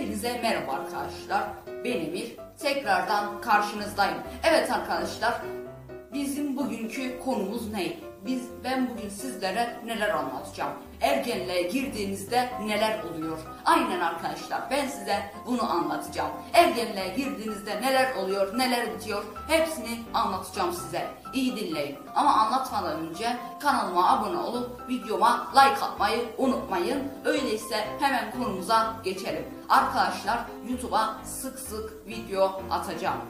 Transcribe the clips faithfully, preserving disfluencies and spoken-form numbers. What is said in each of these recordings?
Hepinize merhaba arkadaşlar. Ben Emir. Tekrardan karşınızdayım. Evet arkadaşlar, bizim bugünkü konumuz ne? Biz, ben bugün sizlere neler anlatacağım? Ergenliğe girdiğinizde neler oluyor? Aynen arkadaşlar, ben size bunu anlatacağım. Ergenliğe girdiğinizde neler oluyor, neler bitiyor, hepsini anlatacağım size. İyi dinleyin. Ama anlatmadan önce kanalıma abone olup videoma like atmayı unutmayın. Öyleyse hemen konumuza geçelim. Arkadaşlar, YouTube'a sık sık video atacağım.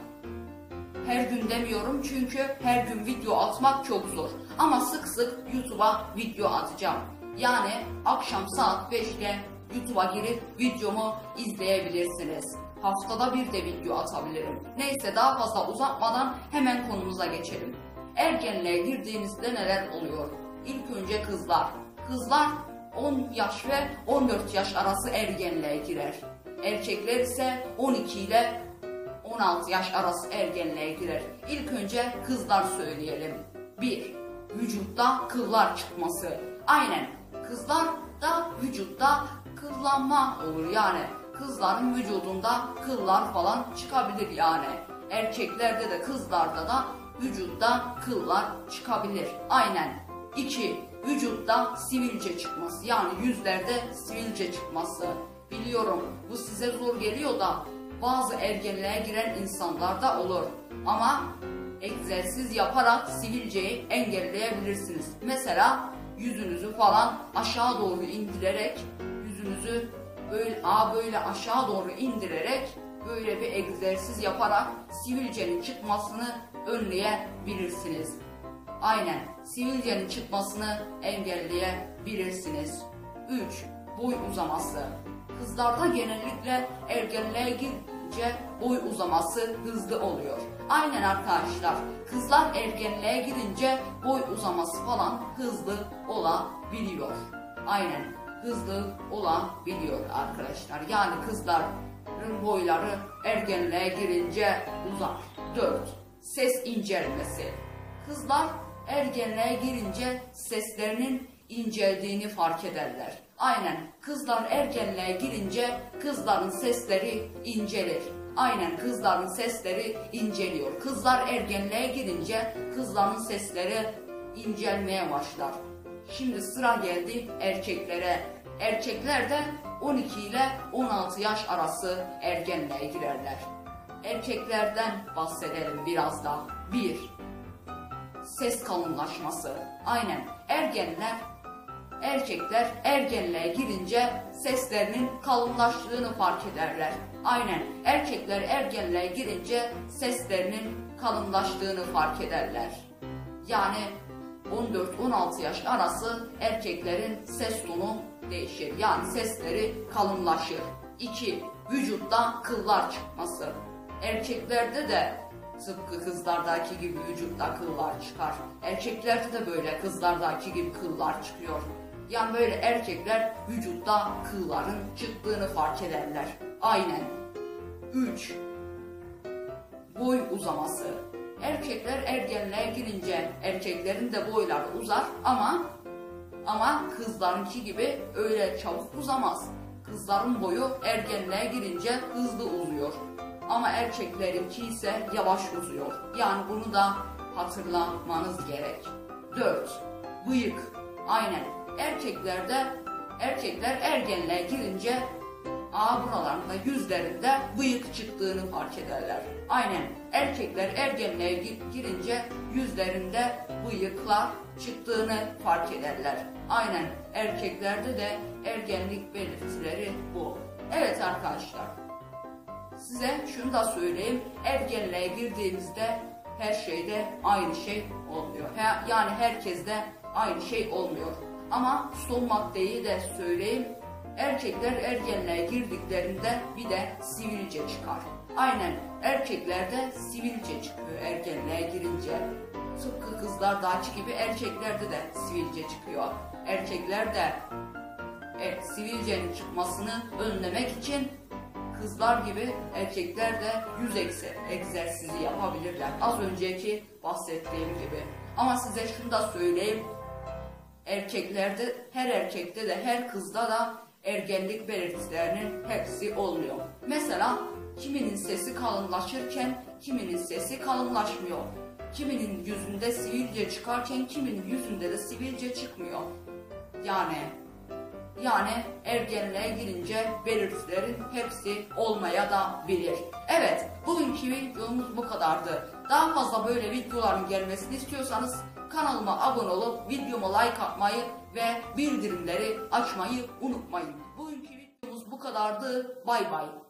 Her gün demiyorum çünkü her gün video atmak çok zor. Ama sık sık YouTube'a video atacağım. Yani akşam saat beşte YouTube'a girip videomu izleyebilirsiniz. Haftada bir de video atabilirim. Neyse, daha fazla uzatmadan hemen konumuza geçelim. Ergenliğe girdiğinizde neler oluyor? İlk önce kızlar. Kızlar on yaş ve on dört yaş arası ergenliğe girer. Erkekler ise on iki ile on altı yaş arası ergenliğe girer. İlk önce kızlar söyleyelim. bir. Vücutta kıllar çıkması. Aynen, kızlarda vücutta kıllanma olur yani. Kızların vücudunda kıllar falan çıkabilir yani. Erkeklerde de kızlarda da vücutta kıllar çıkabilir. Aynen. iki. Vücutta sivilce çıkması, yani yüzlerde sivilce çıkması. Biliyorum bu size zor geliyor da bazı ergenliğe giren insanlarda olur. Ama egzersiz yaparak sivilceyi engelleyebilirsiniz. Mesela yüzünüzü falan aşağı doğru indirerek, yüzünüzü böyle, a böyle aşağı doğru indirerek böyle bir egzersiz yaparak sivilcenin çıkmasını önleyebilirsiniz. Aynen, sivilcenin çıkmasını engelleyebilirsiniz. üç. Boy uzaması. Kızlarda genellikle ergenliğe girince boy uzaması hızlı oluyor. Aynen arkadaşlar, kızlar ergenliğe girince boy uzaması falan hızlı olabiliyor. Aynen, hızlı olabiliyor arkadaşlar. Yani kızların boyları ergenliğe girince uzar. dört. Ses incelmesi. Kızlar ergenliğe girince seslerinin inceldiğini fark ederler. Aynen, kızlar ergenliğe girince kızların sesleri incelir. Aynen, kızların sesleri inceliyor. Kızlar ergenliğe girince kızların sesleri incelmeye başlar. Şimdi sıra geldi erkeklere. Erkekler de on iki ile on altı yaş arası ergenliğe girerler. Erkeklerden bahsedelim biraz da. bir. Ses kalınlaşması. Aynen, ergenler Erkekler ergenliğe girince seslerinin kalınlaştığını fark ederler. Aynen, erkekler ergenliğe girince seslerinin kalınlaştığını fark ederler. Yani on dört on altı yaş arası erkeklerin ses tonu değişir. Yani sesleri kalınlaşır. iki. Vücutta kıllar çıkması. Erkeklerde de tıpkı kızlardaki gibi vücutta kıllar çıkar. Erkeklerde de böyle kızlardaki gibi kıllar çıkıyor. Yani böyle erkekler vücutta kılların çıktığını fark ederler. Aynen. üç. Boy uzaması. Erkekler ergenliğe girince erkeklerin de boyları uzar ama ama kızlarınki gibi öyle çabuk uzamaz. Kızların boyu ergenliğe girince hızlı uzuyor. Ama erkeklerinki ise yavaş uzuyor. Yani bunu da hatırlamanız gerek. dört. Bıyık. Aynen. Erkeklerde erkekler ergenliğe girince a buralarında, yüzlerinde bıyık çıktığını fark ederler. Aynen, erkekler ergenliğe girince yüzlerinde bıyıklar çıktığını fark ederler. Aynen, erkeklerde de ergenlik belirtileri bu. Evet arkadaşlar, size şunu da söyleyeyim, ergenliğe girdiğimizde her şeyde aynı şey olmuyor. Yani herkeste aynı şey olmuyor. Ama son maddeyi de söyleyeyim. Erkekler ergenliğe girdiklerinde bir de sivilce çıkar. Aynen, erkeklerde sivilce çıkıyor ergenliğe girince. Tıpkı kızlardaki gibi erkeklerde de sivilce çıkıyor. Erkekler de evet, sivilcenin çıkmasını önlemek için kızlar gibi erkekler de yüz egzersizi yapabilirler. Az önceki bahsettiğim gibi. Ama size şunu da söyleyeyim. Erkeklerde, her erkekte de her kızda da ergenlik belirtilerinin hepsi oluyor. Mesela kiminin sesi kalınlaşırken kiminin sesi kalınlaşmıyor. Kiminin yüzünde sivilce çıkarken kiminin yüzünde de sivilce çıkmıyor. Yani yani ergenliğe girince belirtilerin hepsi olmaya da bilir. Evet, bugünkü videomuz bu kadardı. Daha fazla böyle videoların gelmesini istiyorsanız kanalıma abone olup videoma like atmayı ve bildirimleri açmayı unutmayın. Bugünkü videomuz bu kadardı. Bay bay.